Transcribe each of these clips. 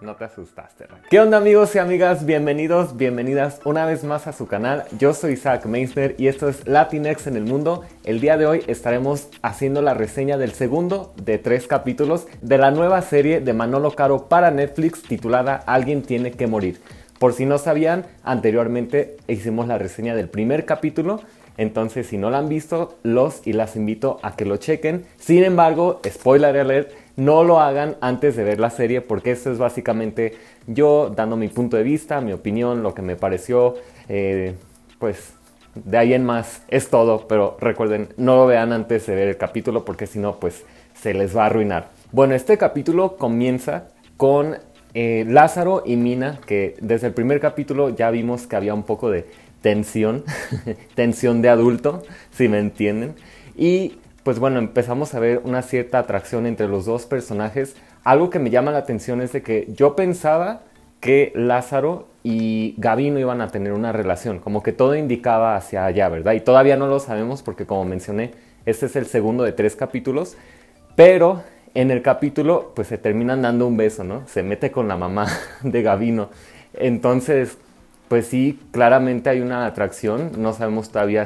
No te asustaste, Raquel. ¿Qué onda, amigos y amigas? Bienvenidos, bienvenidas una vez más a su canal. Yo soy Isaac Meisner y esto es Latinx en el Mundo. El día de hoy estaremos haciendo la reseña del segundo de 3 capítulos de la nueva serie de Manolo Caro para Netflix titulada Alguien tiene que morir. Por si no sabían, anteriormente hicimos la reseña del primer capítulo. Entonces, si no la han visto, los y las invito a que lo chequen. Sin embargo, spoiler alert, no lo hagan antes de ver la serie, porque esto es básicamente yo dando mi punto de vista, mi opinión, lo que me pareció. Pues de ahí en más es todo, pero recuerden, no lo vean antes de ver el capítulo, porque si no, pues se les va a arruinar. Bueno, este capítulo comienza con Lázaro y Mina, que desde el primer capítulo ya vimos que había un poco de tensión, tensión de adulto, si me entienden. Y pues bueno, empezamos a ver una cierta atracción entre los dos personajes. Algo que me llama la atención es de que yo pensaba que Lázaro y Gabino iban a tener una relación, como que todo indicaba hacia allá, ¿verdad? Y todavía no lo sabemos porque, como mencioné, este es el segundo de 3 capítulos, pero en el capítulo pues se terminan dando un beso, ¿no? Se mete con la mamá de Gabino. Entonces, pues sí, claramente hay una atracción. No sabemos todavía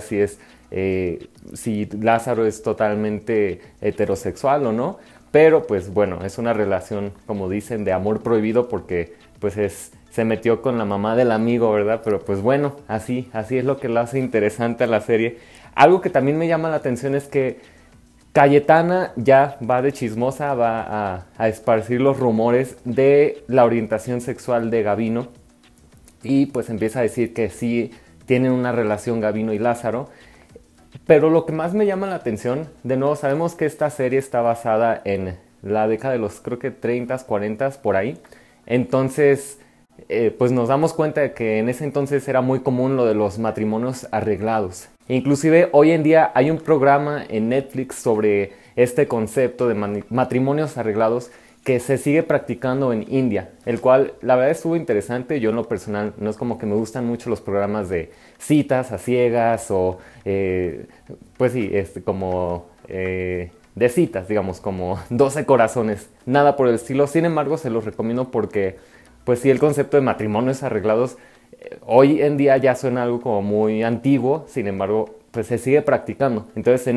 si Lázaro es totalmente heterosexual o no. Pero pues bueno, es una relación, como dicen, de amor prohibido porque pues se metió con la mamá del amigo, ¿verdad? Pero pues bueno, así es lo que lo hace interesante a la serie. Algo que también me llama la atención es que Cayetana ya va de chismosa, va a esparcir los rumores de la orientación sexual de Gabino. Y pues empieza a decir que sí tienen una relación Gabino y Lázaro. Pero lo que más me llama la atención, de nuevo sabemos que esta serie está basada en la década de los, creo que 30s, 40s, por ahí. Entonces, pues nos damos cuenta de que en ese entonces era muy común lo de los matrimonios arreglados. Inclusive hoy en día hay un programa en Netflix sobre este concepto de matrimonios arreglados que se sigue practicando en India, el cual la verdad estuvo interesante. Yo en lo personal no es como que me gustan mucho los programas de citas a ciegas o pues sí, como de citas, digamos, como 12 corazones, nada por el estilo. Sin embargo, se los recomiendo porque pues sí, el concepto de matrimonios arreglados hoy en día ya suena algo como muy antiguo. Sin embargo, pues se sigue practicando. Entonces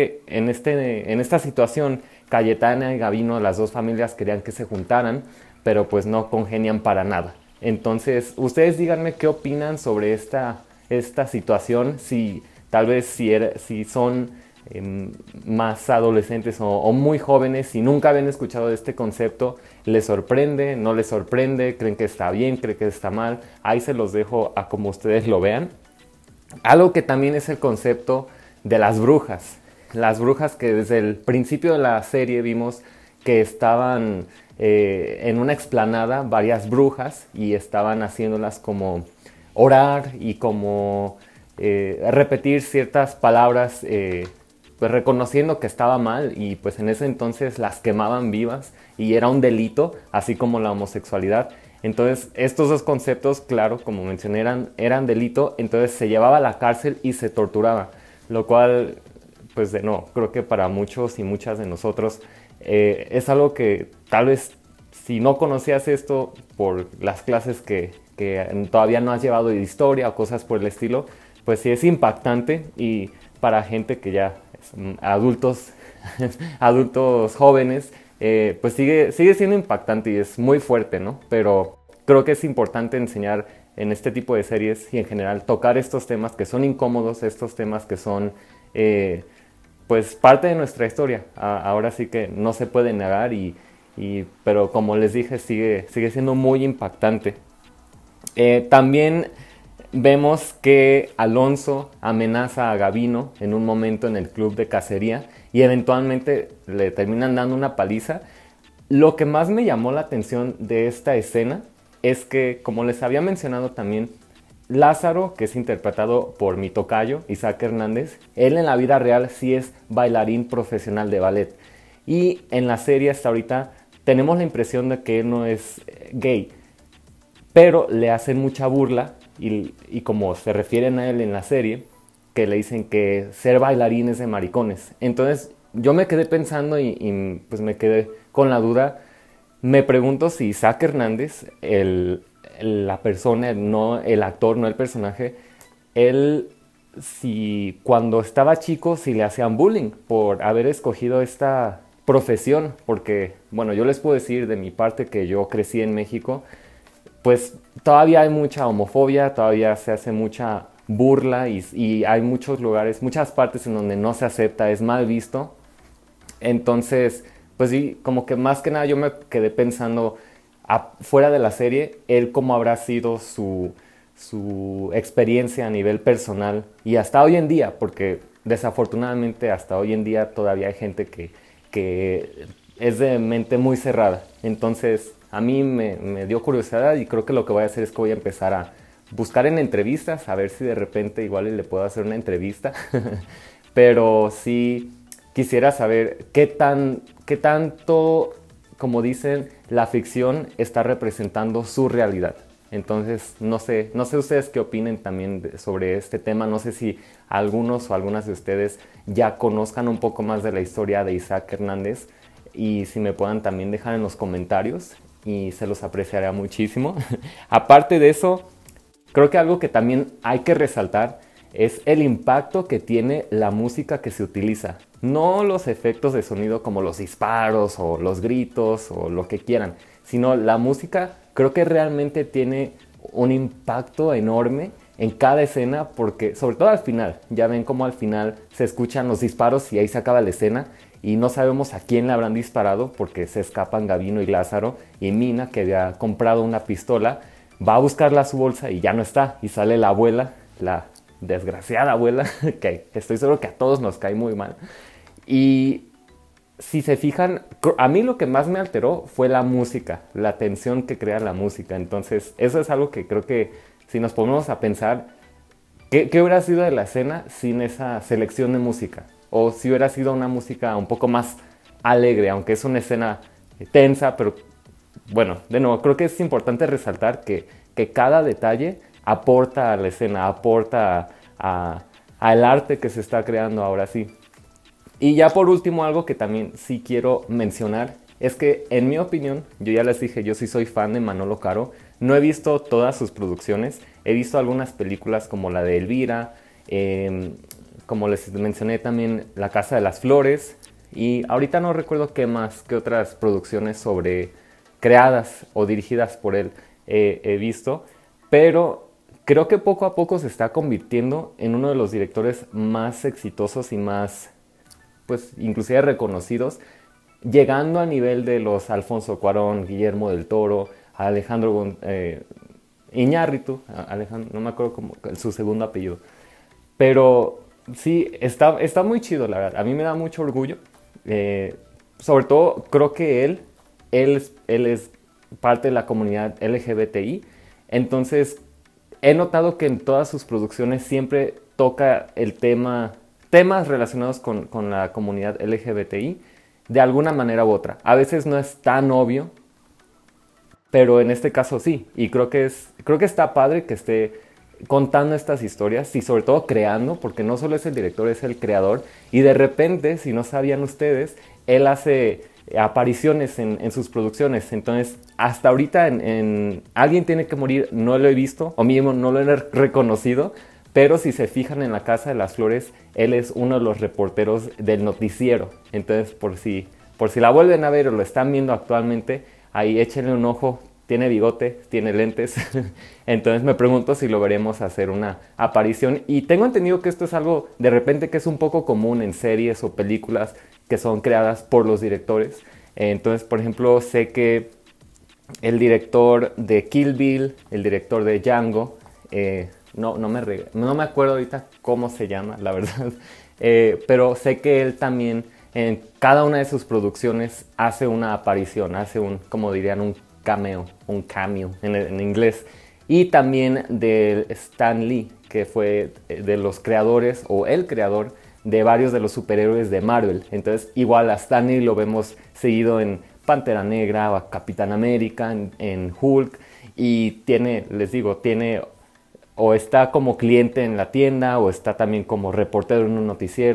en esta situación, Cayetana y Gabino, las dos familias querían que se juntaran, pero pues no congenian para nada. Entonces, ustedes díganme qué opinan sobre esta situación, si tal vez si son más adolescentes o muy jóvenes, si nunca habían escuchado de este concepto, ¿les sorprende? ¿No les sorprende? ¿Creen que está bien? ¿Creen que está mal? Ahí se los dejo a como ustedes lo vean. Algo que también es el concepto de las brujas. Las brujas que desde el principio de la serie vimos que estaban en una explanada varias brujas y estaban haciéndolas como orar y como repetir ciertas palabras pues reconociendo que estaba mal, y pues en ese entonces las quemaban vivas y era un delito, así como la homosexualidad. Entonces estos dos conceptos, claro, como mencioné, eran delito. Entonces se llevaba a la cárcel y se torturaba, lo cual pues no, creo que para muchos y muchas de nosotros es algo que tal vez si no conocías esto por las clases que todavía no has llevado de historia o cosas por el estilo, pues sí es impactante. Y para gente que ya es adultos, adultos jóvenes, pues sigue siendo impactante y es muy fuerte, ¿no? Pero creo que es importante enseñar en este tipo de series y en general tocar estos temas que son incómodos, estos temas que son pues parte de nuestra historia. Ahora sí que no se puede negar, pero como les dije, sigue siendo muy impactante. También vemos que Alonso amenaza a Gabino en un momento en el club de cacería y eventualmente le terminan dando una paliza. Lo que más me llamó la atención de esta escena es que, como les había mencionado también, Lázaro, que es interpretado por mi tocayo, Isaac Hernández, él en la vida real sí es bailarín profesional de ballet. Y en la serie hasta ahorita tenemos la impresión de que él no es gay, pero le hacen mucha burla y como se refieren a él en la serie, que le dicen que ser bailarín es de maricones. Entonces yo me quedé pensando y pues me quedé con la duda, me pregunto si Isaac Hernández, la persona, no el actor, no el personaje, él, si cuando estaba chico, si le hacían bullying por haber escogido esta profesión, porque, bueno, yo les puedo decir de mi parte que yo crecí en México, pues todavía hay mucha homofobia, todavía se hace mucha burla y hay muchos lugares, muchas partes en donde no se acepta, es mal visto. Entonces, pues sí, como que más que nada yo me quedé pensando fuera de la serie, él cómo habrá sido su experiencia a nivel personal y hasta hoy en día, porque desafortunadamente hasta hoy en día todavía hay gente que es de mente muy cerrada. Entonces, a mí me dio curiosidad y creo que lo que voy a hacer es que voy a empezar a buscar en entrevistas, a ver si de repente igual le puedo hacer una entrevista. Pero sí quisiera saber qué tanto, como dicen, la ficción está representando su realidad. Entonces, no sé ustedes qué opinen también sobre este tema. No sé si algunos o algunas de ustedes ya conozcan un poco más de la historia de Isaac Hernández y si me puedan también dejar en los comentarios y se los apreciaría muchísimo. Aparte de eso, creo que algo que también hay que resaltar es el impacto que tiene la música que se utiliza. No los efectos de sonido como los disparos o los gritos o lo que quieran, sino la música creo que realmente tiene un impacto enorme en cada escena porque, sobre todo al final, ya ven cómo al final se escuchan los disparos y ahí se acaba la escena y no sabemos a quién le habrán disparado porque se escapan Gabino y Lázaro y Mina, que había comprado una pistola, va a buscarla a su bolsa y ya no está y sale la abuela, la desgraciada abuela, que estoy seguro que a todos nos cae muy mal. Y si se fijan, a mí lo que más me alteró fue la música, la tensión que crea la música. Entonces, eso es algo que creo que si nos ponemos a pensar, ¿qué hubiera sido de la escena sin esa selección de música? O si hubiera sido una música un poco más alegre, aunque es una escena tensa, pero bueno, de nuevo, creo que es importante resaltar que cada detalle aporta a la escena, aporta al arte que se está creando ahora sí. Y ya por último, algo que también sí quiero mencionar es que en mi opinión, yo ya les dije, yo sí soy fan de Manolo Caro, no he visto todas sus producciones, he visto algunas películas como la de Elvira, como les mencioné también La Casa de las Flores, y ahorita no recuerdo qué más, qué otras producciones sobre creadas o dirigidas por él he visto, pero creo que poco a poco se está convirtiendo en uno de los directores más exitosos y más, pues, inclusive reconocidos, llegando a nivel de los Alfonso Cuarón, Guillermo del Toro, Alejandro Iñárritu, Alejandro, no me acuerdo cómo, su segundo apellido, pero sí, está muy chido, la verdad, a mí me da mucho orgullo, sobre todo creo que él es parte de la comunidad LGBTI, entonces he notado que en todas sus producciones siempre toca temas relacionados con la comunidad LGBTI de alguna manera u otra. A veces no es tan obvio, pero en este caso sí. Y creo que está padre que esté contando estas historias y sobre todo creando, porque no solo es el director, es el creador. Y de repente, si no sabían ustedes, él hace apariciones en sus producciones. Entonces, hasta ahorita en Alguien tiene que morir no lo he visto, o mínimo no lo he reconocido, pero si se fijan en La Casa de las Flores, él es uno de los reporteros del noticiero. Entonces, por si la vuelven a ver o lo están viendo actualmente, ahí échenle un ojo. Tiene bigote, tiene lentes. Entonces me pregunto si lo veremos hacer una aparición. Y tengo entendido que esto es algo de repente que es un poco común en series o películas que son creadas por los directores. Entonces, por ejemplo, sé que el director de Kill Bill, el director de Django, no me acuerdo ahorita cómo se llama, la verdad, pero sé que él también en cada una de sus producciones hace una aparición, hace como dirían, un cameo en inglés. Y también de Stan Lee, que fue de los creadores o el creador de varios de los superhéroes de Marvel. Entonces igual a Stan Lee lo vemos seguido en Pantera Negra o a Capitán América, en Hulk, y tiene o está como cliente en la tienda o está también como reportero en un noticiero.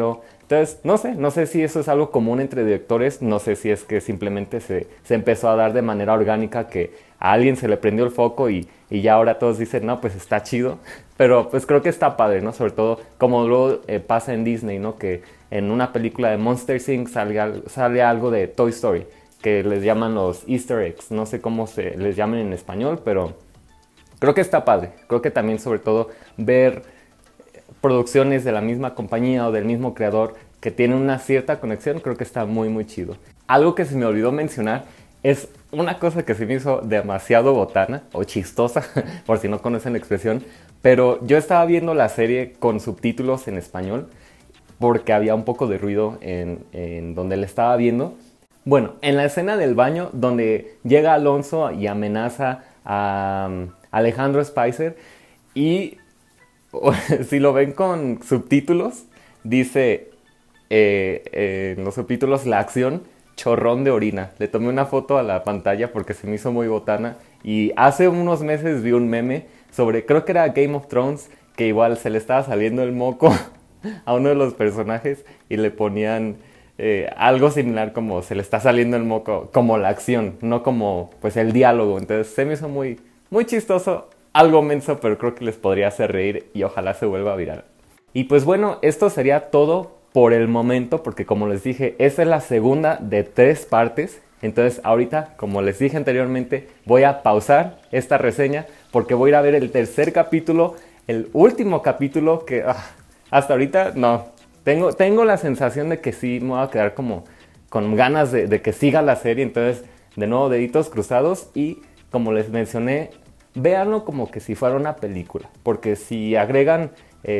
Entonces, no sé si eso es algo común entre directores, no sé si es que simplemente se empezó a dar de manera orgánica, que a alguien se le prendió el foco y ya ahora todos dicen, no, pues está chido, pero pues creo que está padre, ¿no? Sobre todo como luego pasa en Disney, ¿no? Que en una película de Monsters Inc. sale algo de Toy Story, que les llaman los Easter eggs, no sé cómo se les llaman en español, pero creo que está padre. Creo que también sobre todo ver producciones de la misma compañía o del mismo creador que tienen una cierta conexión, creo que está muy muy chido. Algo que se me olvidó mencionar es una cosa que se me hizo demasiado botana o chistosa, por si no conocen la expresión, pero yo estaba viendo la serie con subtítulos en español porque había un poco de ruido en donde la estaba viendo. Bueno, en la escena del baño donde llega Alonso y amenaza a Alejandro Spicer, y si lo ven con subtítulos, dice en los subtítulos la acción chorrón de orina. Le tomé una foto a la pantalla porque se me hizo muy botana. Y hace unos meses vi un meme sobre, creo que era Game of Thrones, que igual se le estaba saliendo el moco a uno de los personajes y le ponían algo similar, como se le está saliendo el moco, como la acción, no como pues el diálogo. Entonces se me hizo muy, muy chistoso, algo menso, pero creo que les podría hacer reír y ojalá se vuelva viral. Y pues bueno, esto sería todo por el momento, porque como les dije, esta es la segunda de 3 partes. Entonces ahorita, como les dije anteriormente, voy a pausar esta reseña porque voy a ir a ver el tercer capítulo, el último capítulo que hasta ahorita no. Tengo la sensación de que sí me voy a quedar como con ganas de que siga la serie. Entonces, de nuevo, deditos cruzados, y como les mencioné, véanlo como que si fuera una película, porque si agregan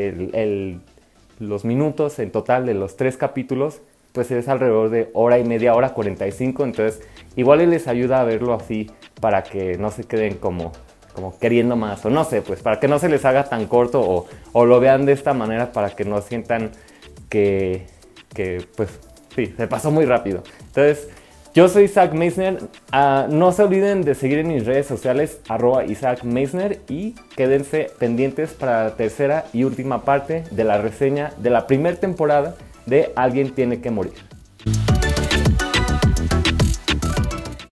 los minutos en total de los 3 capítulos, pues es alrededor de hora y media, hora 45. Entonces igual les ayuda a verlo así para que no se queden como queriendo más, o no sé, pues para que no se les haga tan corto, o lo vean de esta manera para que no sientan que pues sí, se pasó muy rápido. Entonces, yo soy Isaac Meisner. No se olviden de seguir en mis redes sociales, @IsaacMeisner, y quédense pendientes para la tercera y última parte de la reseña de la primera temporada de Alguien tiene que morir.